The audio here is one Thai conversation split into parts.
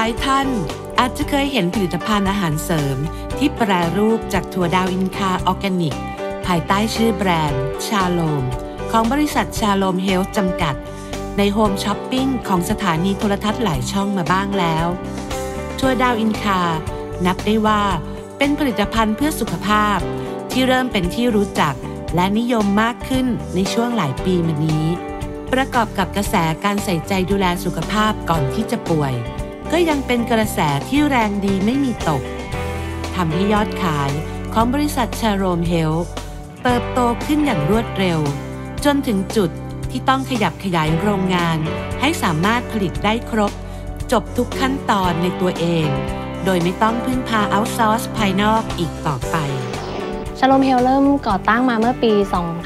ายท่านอาจจะเคยเห็นผลิตภัณฑ์อาหารเสริมที่แปรรูปจากถั่วดาวอินคาออร์แกนิกภายใต้ชื่อแบรนด์ชาโลมของบริษัทชาโลมเฮลท์จำกัดในโฮมช้อปปิ้งของสถานีโทรทัศน์หลายช่องมาบ้างแล้วถั่วดาวอินคานับได้ว่าเป็นผลิตภัณฑ์เพื่อสุขภาพที่เริ่มเป็นที่รู้จักและนิยมมากขึ้นในช่วงหลายปีมานี้ประกอบกับกระแสการใส่ใจดูแลสุขภาพก่อนที่จะป่วยก็ยังเป็นกระแสที่แรงดีไม่มีตกทำให้ยอดขายของบริษัทชาโลมเฮลท์เติบโตขึ้นอย่างรวดเร็วจนถึงจุดที่ต้องขยับขยายโรงงานให้สามารถผลิตได้ครบจบทุกขั้นตอนในตัวเองโดยไม่ต้องพึ่งพาเอาท์ซอร์สภายนอกอีกต่อไปชาโลมเฮลเริ่มก่อตั้งมาเมื่อปี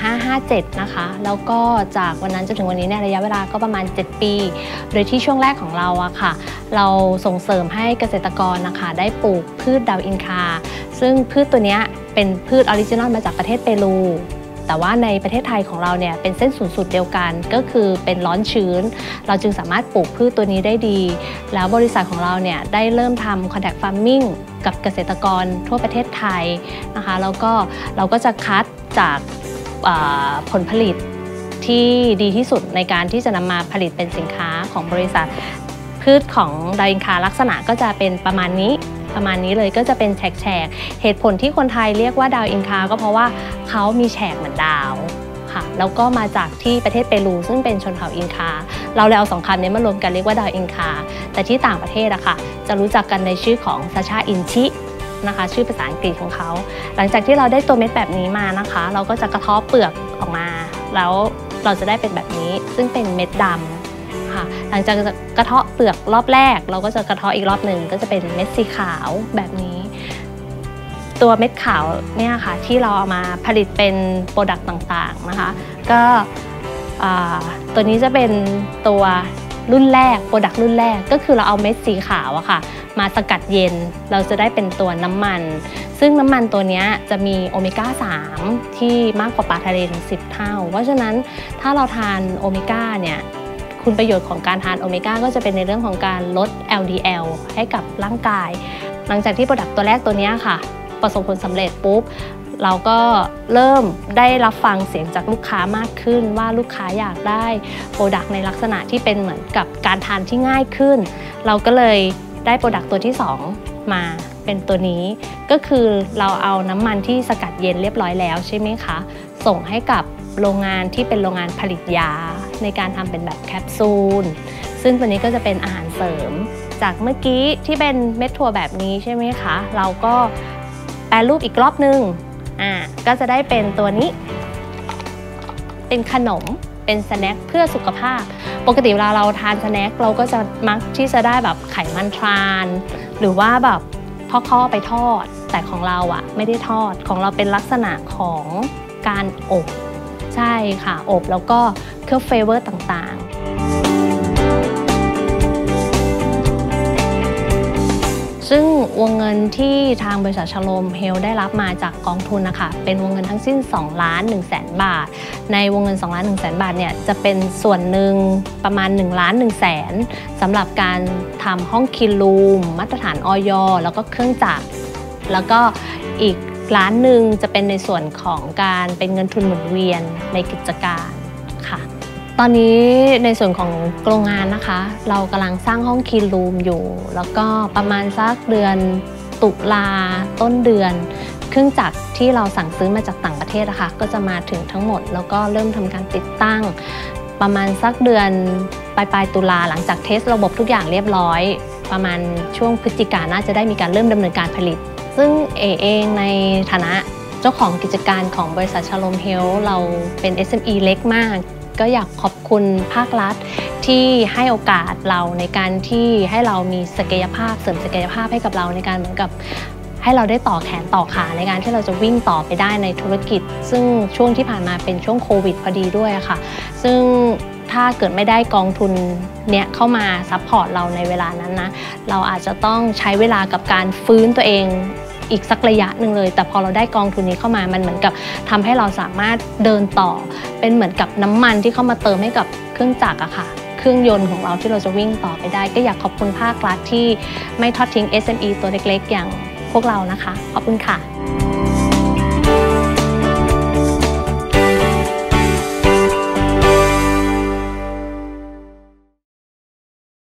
2557 นะคะแล้วก็จากวันนั้นจนถึงวันนี้เนี่ยระยะเวลาก็ประมาณ 7 ปี โดยที่ช่วงแรกของเราอะค่ะเราส่งเสริมให้เกษตรกรนะคะได้ปลูกพืชดาวอินคาซึ่งพืชตัวนี้เป็นพืชออริจินอลมาจากประเทศเปรูแต่ว่าในประเทศไทยของเราเนี่ยเป็นเส้นศูนย์สูตรเดียวกันก็คือเป็นร้อนชื้นเราจึงสามารถปลูกพืชตัวนี้ได้ดีแล้วบริษัทของเราเนี่ยได้เริ่มทำ Contact Farming กับเกษตรกรทั่วประเทศไทยนะคะแล้วก็เราก็จะคัดจากผลผลิตที่ดีที่สุดในการที่จะนำมาผลิตเป็นสินค้าของบริษัทพืชของดาวอินคาลักษณะก็จะเป็นประมาณนี้เลยก็จะเป็นแฉกเหตุผลที่คนไทยเรียกว่าดาวอินคาก็เพราะว่าเขามีแฉกเหมือนดาวค่ะแล้วก็มาจากที่ประเทศเปรูซึ่งเป็นชนเผ่าอินคาเราเลยเอาสองคำนี้มารวมกันเรียกว่าดาวอินคาแต่ที่ต่างประเทศอะค่ะจะรู้จักกันในชื่อของซาชาอินชินะคะชื่อภาษาอังกฤษของเขาหลังจากที่เราได้ตัวเม็ดแบบนี้มานะคะเราก็จะกระเทาะเปลือกออกมาแล้วเราจะได้เป็นแบบนี้ซึ่งเป็นเม็ดดำหลังจากกระเทาะเปลือกรอบแรกเราก็จะกระเทาะอีกรอบหนึ่งก็จะเป็นเม็ดสีขาวแบบนี้ตัวเม็ดขาวเนี่ยค่ะที่เราเอามาผลิตเป็นโปรดักต์ต่างๆนะคะก็ตัวนี้จะเป็นตัวรุ่นแรกโปรดักต์รุ่นแรกก็คือเราเอาเม็ดสีขาวอะค่ะมาสกัดเย็นเราจะได้เป็นตัวน้ำมันซึ่งน้ำมันตัวนี้จะมีโอเมก้า 3ที่มากกว่าปลาทะเลถึง10 เท่าเพราะฉะนั้นถ้าเราทานโอเมก้าเนี่ยคุณประโยชน์ของการทานโอเมก้าก็จะเป็นในเรื่องของการลด LDL ให้กับร่างกายหลังจากที่โปรดักต์ตัวแรกตัวนี้ค่ะประสบผลสำเร็จปุ๊บเราก็เริ่มได้รับฟังเสียงจากลูกค้ามากขึ้นว่าลูกค้าอยากได้โปรดักต์ในลักษณะที่เป็นเหมือนกับการทานที่ง่ายขึ้นเราก็เลยได้โปรดักต์ตัวที่2มาเป็นตัวนี้ก็คือเราเอาน้ำมันที่สกัดเย็นเรียบร้อยแล้วใช่ไหมคะส่งให้กับโรงงานที่เป็นโรงงานผลิตยาในการทำเป็นแบบแคปซูลซึ่งตัวนี้ก็จะเป็นอาหารเสริมจากเมื่อกี้ที่เป็นเม็ดถั่วแบบนี้ใช่ไหมคะเราก็แปรรูปอีกรอบนึงก็จะได้เป็นตัวนี้เป็นขนมเป็นสแน็คเพื่อสุขภาพปกติเวลาเราทานสแน็คเราก็จะมักที่จะได้แบบไขมันทรานหรือว่าแบบข้อไปทอดแต่ของเราอะไม่ได้ทอดของเราเป็นลักษณะของการอบใช่ค่ะอบแล้วก็เคลือบเฟเวอร์ต่างๆซึ่งวงเงินที่ทางบริษัทชาโลมเฮลได้รับมาจากกองทุนนะคะเป็นวงเงินทั้งสิ้น2,100,000 บาทในวงเงิน2,100,000 บาทเนี่ยจะเป็นส่วนหนึ่งประมาณ1,100,000สำหรับการทำห้องคินรูมมาตรฐานอย.แล้วก็เครื่องจักรแล้วก็อีกล้านหนึ่งจะเป็นในส่วนของการเป็นเงินทุนหมุนเวียนในกิจการค่ะตอนนี้ในส่วนของโรงงานนะคะเรากำลังสร้างห้องคีนรูมอยู่แล้วก็ประมาณสักเดือนตุลาต้นเดือนเครื่องจักรที่เราสั่งซื้อมาจากต่างประเทศนะคะก็จะมาถึงทั้งหมดแล้วก็เริ่มทำการติดตั้งประมาณสักเดือนปลายตุลาหลังจากเทสระบบทุกอย่างเรียบร้อยประมาณช่วงพฤศจิกายนน่าจะได้มีการเริ่มดำเนินการผลิตซึ่งเองในฐานะเจ้าของกิจการของบริษัทชาโลมเฮลท์เราเป็น SME เล็กมากก็อยากขอบคุณภาครัฐที่ให้โอกาสเราในการที่ให้เรามีศักยภาพเสริมศักยภาพให้กับเราในการเหมือนกับให้เราได้ต่อแขนต่อขาในการที่เราจะวิ่งต่อไปได้ในธุรกิจซึ่งช่วงที่ผ่านมาเป็นช่วงโควิดพอดีด้วยค่ะซึ่งถ้าเกิดไม่ได้กองทุนเนี้ยเข้ามาซัพพอร์ตเราในเวลานั้นนะเราอาจจะต้องใช้เวลากับการฟื้นตัวเองอีกสักระยะหนึ่งเลยแต่พอเราได้กองทุนนี้เข้ามามันเหมือนกับทำให้เราสามารถเดินต่อเป็นเหมือนกับน้ำมันที่เข้ามาเติมให้กับเครื่องจักรอะค่ะเครื่องยนต์ของเราที่เราจะวิ่งต่อไปได้ก็อยากขอบคุณภาครัฐที่ไม่ทอดทิ้ง SME ตัวเล็กๆอย่างพวกเรานะคะขอบคุณค่ะ